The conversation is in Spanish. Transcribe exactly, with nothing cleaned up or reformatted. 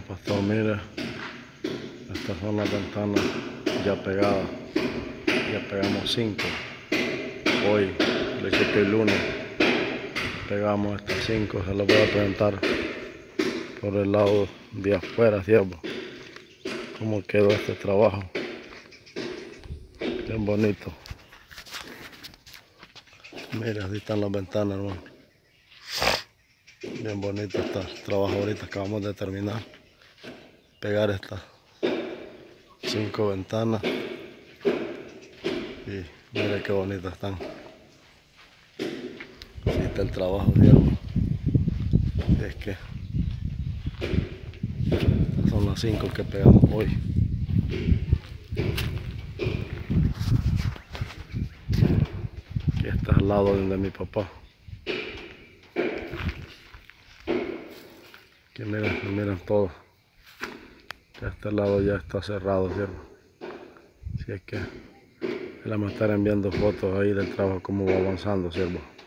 pastor, mire, estas son las ventanas ya pegadas, ya pegamos cinco. Hoy, le dije que el lunes pegamos estas cinco, se las voy a presentar por el lado de afuera, siervo, cómo quedó este trabajo, bien bonito. Mira, así están las ventanas, hermano, bien bonito está el trabajo. Ahorita acabamos de terminar, pegar estas cinco ventanas y mira qué bonitas están. Así está el trabajo, siervo. Es que estas son las cinco que pegamos hoy. Aquí está al lado de mi papá. Aquí miren, miren todo. Que este lado ya está cerrado, ¿cierto? Así es que le vamos a estar enviando fotos ahí del trabajo, cómo va avanzando, ¿cierto?